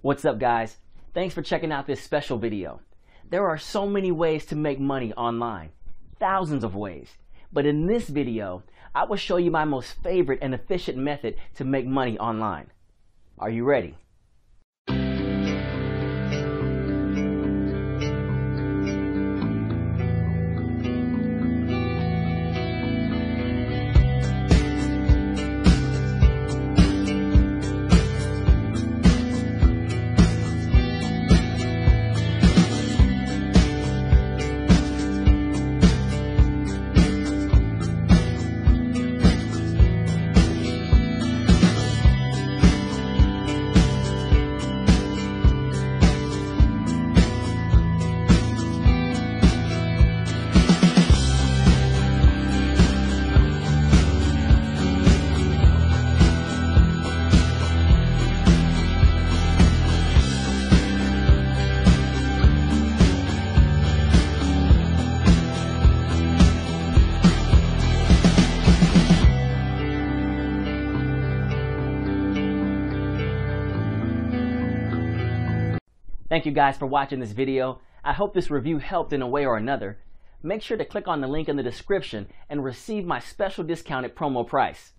What's up, guys? Thanks for checking out this special video. There are so many ways to make money online, thousands of ways. But in this video, I will show you my most favorite and efficient method to make money online. Are you ready? Thank you guys for watching this video. I hope this review helped in a way or another. Make sure to click on the link in the description and receive my special discounted promo price.